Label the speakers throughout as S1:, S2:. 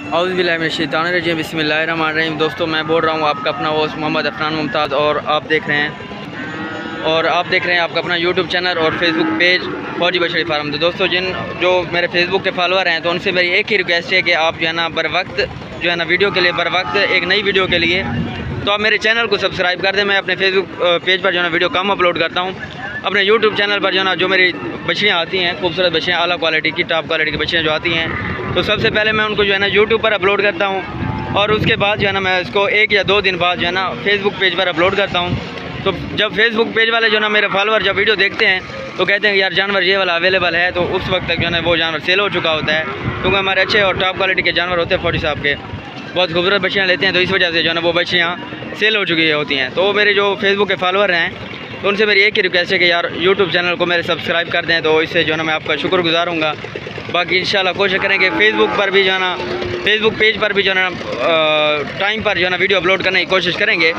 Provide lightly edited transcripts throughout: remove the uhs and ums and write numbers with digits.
S1: औज़ुबिल्लाहिमिनश्शैतानिर्रजीम बिस्मिल्लाहिर्रहमानिर्रहीम। दोस्तों मैं बोल रहा हूँ आपका अपना होस्ट मोहम्मद अफनान मुमताज़ और आप देख रहे हैं आपका अपना यूट्यूब चैनल और Facebook page Fauji Bachhri farm. तो दोस्तों जो मेरे फेसबुक के फॉलोअर हैं तो उनसे मेरी एक ही रिक्वेस्ट है कि आप जो है ना बर वक्त जो है ना वीडियो के लिए बर वक्त एक नई वीडियो के लिए तो आप मेरे चैनल को सब्सक्राइब कर दें। मैं अपने फेसबुक पेज पर जो है ना वीडियो कम अपलोड करता हूँ। अपने यूट्यूब चैनल पर जो है ना जो मेरी बछड़ियाँ आती हैं, खूबसूरत बछड़ियाँ, आला क्वालिटी की, टॉप क्वालिटी की बछड़ियाँ जो आती हैं, तो सबसे पहले मैं उनको जो है ना यूट्यूब पर अपलोड करता हूँ और उसके बाद जो है ना मैं इसको 1 या 2 दिन बाद जो है ना फेसबुक पेज पर अपलोड करता हूँ। तो जब फेसबुक पेज वाले जो है ना मेरे फॉलोअर जब वीडियो देखते हैं तो कहते हैं यार जानवर ये वाला अवेलेबल है, तो उस वक्त तक जो है ना वो जानवर सेल हो चुका होता है, क्योंकि हमारे अच्छे और टॉप क्वालिटी के जानवर होते हैं। फौजी साहब के बहुत खूबसूरत बछड़ियाँ लेते हैं, तो इस वजह से जो है ना वो बछड़ियाँ सेल हो चुकी होती हैं। तो मेरे जो फेसबुक के फॉलोअर हैं तो उनसे मेरी एक ही रिक्वेस्ट है कि यार यूट्यूब चैनल को मेरे सब्सक्राइब कर दें, तो इससे जो है ना मैं आपका शुक्रगुजार हूँगा। बाकी इंशाल्लाह कोशिश करेंगे फेसबुक पर भी जो है ना फेसबुक पेज पर भी जो है ना टाइम पर जो है ना वीडियो अपलोड करने की कोशिश करेंगे।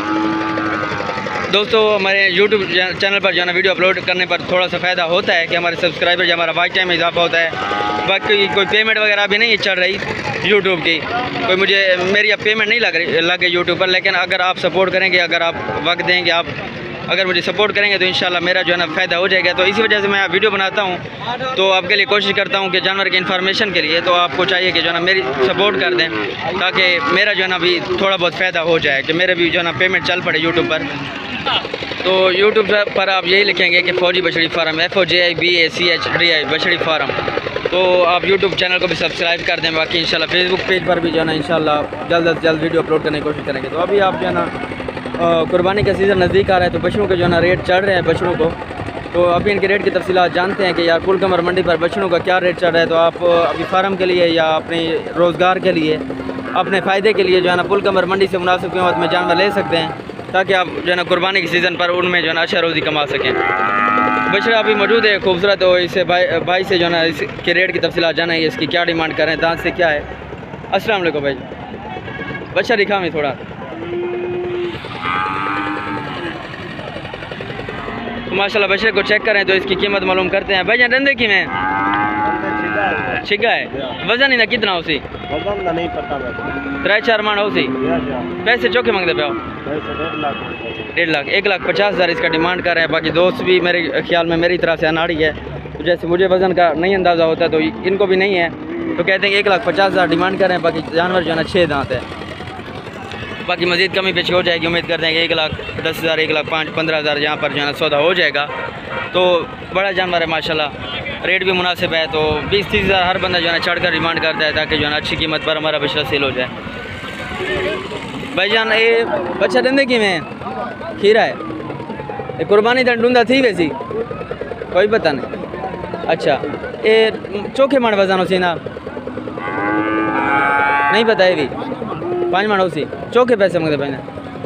S1: दोस्तों हमारे यूट्यूब चैनल पर जो है ना वीडियो अपलोड करने पर थोड़ा सा फ़ायदा होता है कि हमारे सब्सक्राइबर जो हमारा वॉच टाइम में इजाफा होता है। बाकी कोई पेमेंट वगैरह भी नहीं चल रही यूट्यूब की, कोई मेरी अब पेमेंट नहीं लगे यूट्यूब पर, लेकिन अगर आप सपोर्ट करेंगे, अगर आप वक्त देंगे, आप अगर मुझे सपोर्ट करेंगे तो इंशाल्लाह मेरा जो है ना फ़ायदा हो जाएगा। तो इसी वजह से मैं वीडियो बनाता हूँ, तो आपके लिए कोशिश करता हूँ कि जानवर की इन्फॉर्मेशन के लिए तो आपको चाहिए कि जो है ना मेरी सपोर्ट कर दें, ताकि मेरा जो है ना भी थोड़ा बहुत फ़ायदा हो जाए, कि मेरे भी जो है ना पेमेंट चल पड़े यूट्यूब पर। तो यूट्यूब पर आप यही लिखेंगे कि फौजी बछड़ी फार्म, FOJIBACHDI बछड़ी फार्म, तो आप यूट्यूब चैनल को भी सब्सक्राइब कर दें। बाकी इंशाल्लाह फेसबुक पेज पर भी जो है ना इंशाल्लाह जल्द से जल्द वीडियो अपलोड करने की कोशिश करेंगे। तो अभी आप जो है ना कुर्बानी का सीज़न नज़दीक आ रहा है, तो बछड़ों के जो है ना रेट चढ़ रहे हैं बछड़ों को, तो अभी इनके रेट की तफसीलात जानते हैं कि यार कुलकमर मंडी पर बछड़ों का क्या रेट चढ़ रहा है। तो आप अभी फार्म के लिए या अपने रोज़गार के लिए, अपने फ़ायदे के लिए जो है ना कुलकमर मंडी से मुनासिब कीमत में जानवर ले सकते हैं, ताकि आप जो है ना कुर्बानी के सीज़न पर उनमें जो है ना अच्छा रोज़ी कमा सकें। बछड़ा अभी मौजूद है खूबसूरत, तो इससे भाई से जो है ना इसके रेट की तफसीलात जानेंगे, इसकी क्या डिमांड कर रहे हैं, दांत से क्या है। अस्सलाम वालेकुम भाई, बच्चा दिखा मैं थोड़ा, तो माशाल्लाह बछड़े को चेक करें तो इसकी कीमत मालूम करते हैं। भाई डंदे की में छिगा है, वजन ही ना कितना हो सी
S2: वजन ना नहीं पता,
S1: 3-4 मान हो सी। पैसे चौके मांगते पे 1.5 लाख 1,50,000 इसका डिमांड कर रहे हैं। बाकी दोस्त भी मेरे ख्याल में मेरी तरह से अनाड़ी है, तो जैसे मुझे वज़न का नहीं अंदाज़ा होता तो इनको भी नहीं है, तो कहते हैं 1,50,000 डिमांड कर रहे हैं। बाकी जानवर जो है ना 6 दांत है, बाकी मज़ीद कमी पेशी हो जाएगी। उम्मीद करते हैं कि 1,10,000 1,05,000 15,000 यहाँ पर जो है ना सौदा हो जाएगा। तो बड़ा जानवर है माशाल्लाह, रेट भी मुनासिब है, तो 20-30,000 हर बंदा जो है ना चढ़कर डिमांड करता है, ताकि जो है ना अच्छी कीमत पर हमारा बछड़ा सेल हो जाए। भाईजान ये बच्चा डंदे की में खीरा है, ये कुर्बानी ढूंढा थी वैसी कोई पता नहीं। अच्छा ये चौके माण वजन उसी ना नहीं पता, ये भी 5 माण उसी चौके पैसे मंगते भाई ने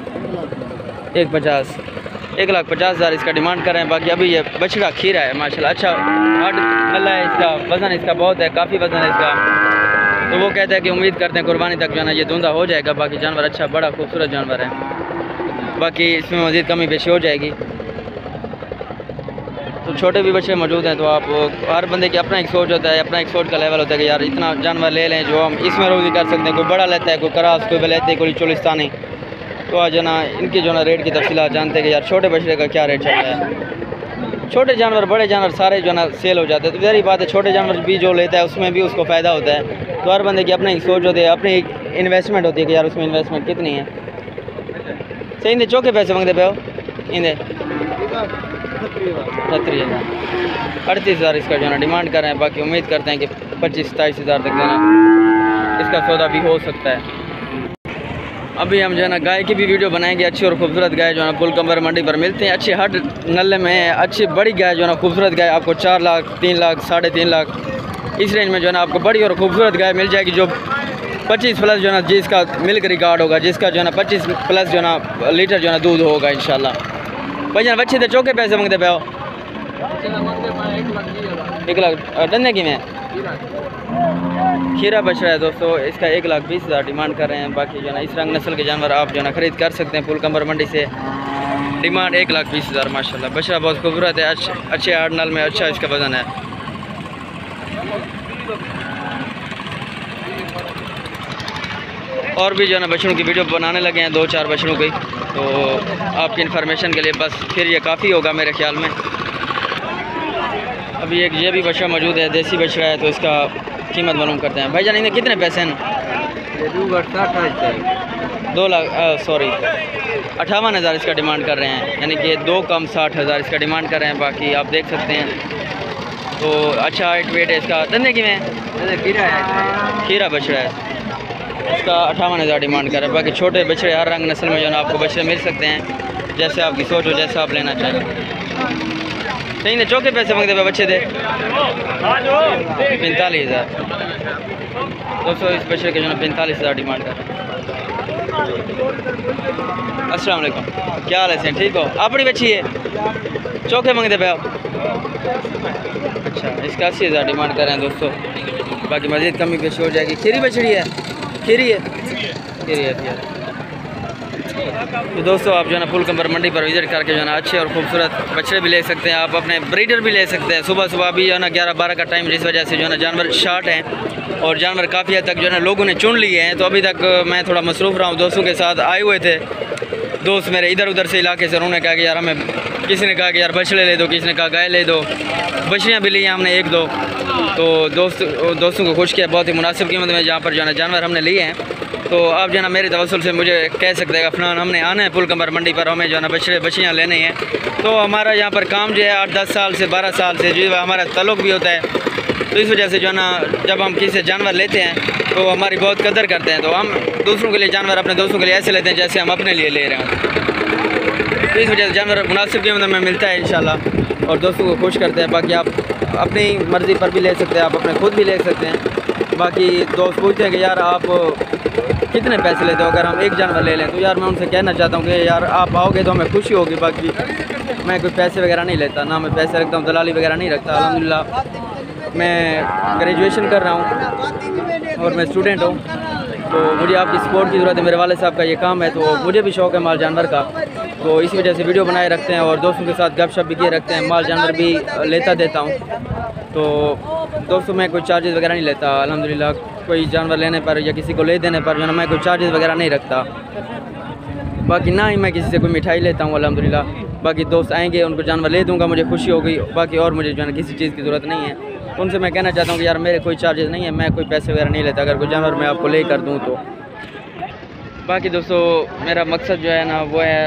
S1: 1,50,000 इसका डिमांड कर रहे हैं। बाकी अभी ये बछड़ा खीरा है माशाल्लाह, अच्छा हार्ड नल्ला है, इसका वज़न इसका बहुत है, काफ़ी वज़न है इसका, तो वो कहता है कि उम्मीद करते हैं कुर्बानी तक जो है ना ये धुंधा हो जाएगा। बाकी जानवर अच्छा बड़ा खूबसूरत जानवर है, बाकी इसमें मज़ीद कमी पेशी हो जाएगी। तो छोटे भी बच्चे मौजूद हैं, तो आप हर बंदे की अपना एक सोच होता है, अपना एक सोच का लेवल होता है कि यार इतना जानवर ले लें जो हम इसमें रोज़ी कर सकते हैं। कोई बड़ा लेता है, कोई करास, कोई बलैती, कोई चोलिस्तानी। तो आज जो ना इनकी जो ना रेट की तफसीलात जानते हैं कि यार छोटे बछड़े का क्या रेट चल रहा है। छोटे जानवर बड़े जानवर सारे जो ना सेल हो जाते हैं, तो यही बात है, छोटे जानवर भी जो लेता है उसमें भी उसको फ़ायदा होता है। तो हर बंदे की अपनी एक सोच होती है, अपनी एक इन्वेस्टमेंट होती है कि यार उसमें इन्वेस्टमेंट कितनी है। सही इन्हें चौके पैसे मांगते पे हो, इन्हें 38,000 इसका जो है ना डिमांड कर रहे हैं। बाकी उम्मीद करते हैं कि 25-27,000 तक जो है इसका सौदा भी हो सकता है। अभी हम जो है ना गाय की भी वीडियो बनाएंगे, अच्छी और खूबसूरत गाय जो है ना कुलकमर मंडी पर मिलते हैं। अच्छी हट नल्ले में अच्छी बड़ी गाय जो है ना खूबसूरत गाय आपको 4 लाख 3 लाख 3.5 लाख इस रेंज में जो है ना आपको बड़ी और खूबसूरत गाय मिल जाएगी, जो 25+ जो है ना जिसका मिल्क रिकॉर्ड होगा, जिसका जो है ना 25+ जो है ना लीटर जो है ना दूध होगा इंशाल्लाह। भाई जान बच्चे तो चौके पैसे मांगते पे हो, 1 लाख डंदे की में खीरा बछड़ा है दोस्तों, इसका 1,20,000 डिमांड कर रहे हैं। बाकी जो है ना इस रंग नस्ल के जानवर आप जो है ना ख़रीद कर सकते हैं कुलकमर मंडी से। डिमांड 1,20,000 माशाल्लाह। बछड़ा बहुत खूबसूरत है, अच्छे हार्ड नल में अच्छा इसका वज़न है। और भी जो है ना बछड़ों की वीडियो बनाने लगे हैं, 2-4 बछड़ों की, तो आपकी इन्फॉर्मेशन के लिए बस फिर ये काफ़ी होगा मेरे ख्याल में। अभी एक ये भी बछड़ा मौजूद है, देसी बछड़ा है, तो इसका कीमत मालूम करते हैं। भाईजान इनके कितने पैसे हैं? 2 लाख 58,000 इसका डिमांड कर रहे हैं, यानी कि 2 कम 60,000 इसका डिमांड कर रहे हैं। बाकी आप देख सकते हैं तो अच्छा हाइट वेट है इसका। धंधे की में खीरा बछड़ा है, इसका 58,000 डिमांड कर रहे हैं। बाकी छोटे बछड़े हर रंग नस्ल में जो है आपको बछड़े मिल सकते हैं, जैसे आपकी सोच हो, जैसा आप लेना चाहें। सही ने चौके पैसे मांगते पे बच्चे दे 45,000। दोस्तों इस बछड़े के जो है 45,000 डिमांड कर रहे हैं। अस्सलाम वालेकुम, क्या हाल है? ठीक हो? अपनी बच्ची है, चौके मांगते पे आप? अच्छा, इसका 80,000 डिमांड कर रहे हैं दोस्तों। बाकी मज़ीद कमी पेशी हो जाएगी। खीरी बछड़ी है, खीरी है। तो दोस्तों आप जो है ना फुल कंबर मंडी पर विज़िट करके जो है ना अच्छे और खूबसूरत बछड़े भी ले सकते हैं, आप अपने ब्रीडर भी ले सकते हैं। सुबह सुबह भी जो है ना 11-12 का टाइम, जिस वजह से जो है ना जानवर शार्ट हैं और जानवर काफ़ी हद तक जो है ना लोगों ने चुन लिए हैं। तो अभी तक मैं थोड़ा मसरूफ़ रहा हूँ, दोस्तों के साथ आए हुए थे दोस्त मेरे इधर उधर से इलाके से। उन्होंने कहा कि यार हमें, किसी ने कहा कि यार बछड़े ले दो, किसी ने कहा गाय ले दो, बछड़ियाँ भी ली हमने 1-2। तो दोस्तों को खुश किया बहुत ही मुनासिब कीमत में, जहाँ पर जो है ना जानवर हमने लिए हैं। तो आप जो है ना मेरे तवस्सुल से मुझे कह सकते हैं फ़लान हमने आना है फुल कंबर मंडी पर, हमें जो है ना बछड़ियाँ लेने हैं। तो हमारा यहाँ पर काम जो है 8-10 साल से 12 साल से जो हमारा ताल्लुक़ भी होता है। तो इस वजह से जो है ना जब हम किसी से जानवर लेते हैं तो हमारी बहुत कदर करते हैं। तो हम दूसरों के लिए जानवर अपने दोस्तों के लिए ऐसे लेते हैं जैसे हम अपने लिए ले रहे हैं। तो इस वजह से जानवर मुनासिब कीमत में मिलता है इंशाल्लाह, और दोस्तों को खुश करते हैं। बाकी आप अपनी मर्ज़ी पर भी ले सकते हैं, आप अपने खुद भी ले सकते हैं। बाकी दोस्त पूछते हैं कि यार आप कितने पैसे लेते हो अगर हम एक जानवर ले लें? तो यार मैं उनसे कहना चाहता हूँ कि यार आप आओगे तो हमें खुशी होगी। बाकी मैं कोई पैसे वगैरह नहीं लेता, ना मैं पैसे रखता हूँ, दलाली वगैरह नहीं रखता। अल्हम्दुलिल्लाह मैं ग्रेजुएशन कर रहा हूँ और मैं स्टूडेंट हूँ, तो मुझे आपकी सपोर्ट की ज़रूरत है। मेरे वाले साहब का ये काम है, तो मुझे भी शौक़ है माल जानवर का, तो इसी वजह से वीडियो बनाए रखते हैं और दोस्तों के साथ गपशप भी किए रखते हैं। माल जानवर भी लेता देता हूँ। तो दोस्तों मैं कोई चार्जेस वगैरह नहीं लेता अल्हम्दुलिल्लाह। कोई जानवर लेने पर या किसी को ले देने पर जो है मैं कोई चार्जेस वगैरह नहीं रखता। बाकी ना ही मैं किसी से कोई मिठाई लेता हूँ अल्हम्दुलिल्लाह। बाकी दोस्त आएंगे उनको जानवर ले दूँगा, मुझे खुशी होगी। बाकी और मुझे जो है किसी चीज़ की ज़रूरत नहीं है। उनसे मैं कहना चाहता हूँ कि यार मेरे कोई चार्जेस नहीं है, मैं कोई पैसे वगैरह नहीं लेता अगर कोई जानवर मैं आपको ले कर दूँ तो। बाकी दोस्तों मेरा मकसद जो है ना वो है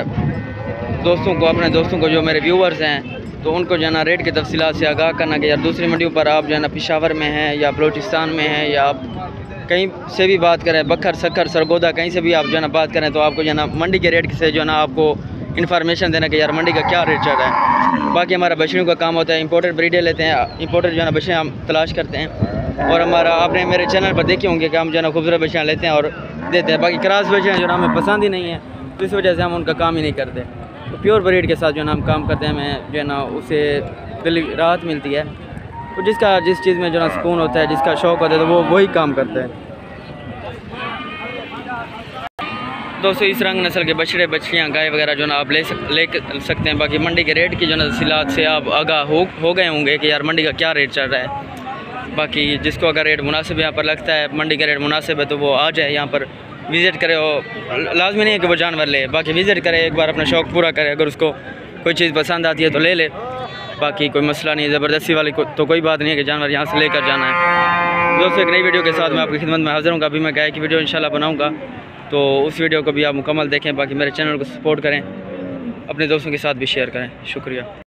S1: अपने दोस्तों को जो मेरे व्यूवर्स हैं तो उनको जो है ना रेट की तफसीलात से आगाह करना कि यार दूसरी मंडियों पर आप जो है ना पेशावर में हैं या बलूचिस्तान में हैं या आप कहीं से भी बात करें, बखर सखर सरगोदा कहीं से भी आप जो है ना बात करें, तो आपको जो है ना मंडी के रेट से जो है ना आपको इन्फॉर्मेशन देना कि यार मंडी का क्या रेट चल रहा है। बाकी हमारा बछड़ियों का काम होता है, इंपोर्टेड ब्रीडें लेते हैं, इंपोर्टेड जो है ना बछड़ियाँ हम तलाश करते हैं। और हमारा आपने मेरे चैनल पर देखे होंगे कि हम जो है ना खूबसूरत बछड़ियाँ लेते हैं और देते हैं। बाकी क्रॉस बछड़ियाँ जो है हमें पसंद ही नहीं है, तो इस वजह से हम उनका काम ही नहीं करते। तो प्योर ब्रीड के साथ जो है ना हम काम करते हैं, हमें जो है ना उससे दिल राहत मिलती है। तो जिसका जिस चीज़ में जो है ना सुकून होता है, जिसका शौक़ होता है, तो वो वही काम करते हैं। दोस्तों इस रंग नस्ल के बछड़े बछड़ियाँ गाय वगैरह जो ना आप ले सकते हैं। बाकी मंडी के रेट की जो ना तफसीलात से आप आगाह हो गए होंगे कि यार मंडी का क्या रेट चल रहा है। बाकी जिसको अगर रेट मुनासिब यहाँ पर लगता है, मंडी का रेट मुनासिब है, तो वो आ जाए यहाँ पर विज़िट करे। और लाजमी नहीं है कि वो जानवर ले, बाकी विज़िट करे, एक बार अपना शौक़ पूरा करे। अगर उसको कोई चीज़ पसंद आती है तो ले ले, बाकी कोई मसला नहीं है। ज़बरदस्ती वाली तो कोई बात नहीं है कि जानवर यहाँ से लेकर जाना है। दोस्तों एक नई वीडियो के साथ मैं आपकी खिदमत में हाज़िर हूँ। अभी मैं गाय की वीडियो इंशाल्लाह बनाऊँगा, तो उस वीडियो को भी आप मुकम्मल देखें। बाकी मेरे चैनल को सपोर्ट करें, अपने दोस्तों के साथ भी शेयर करें। शुक्रिया।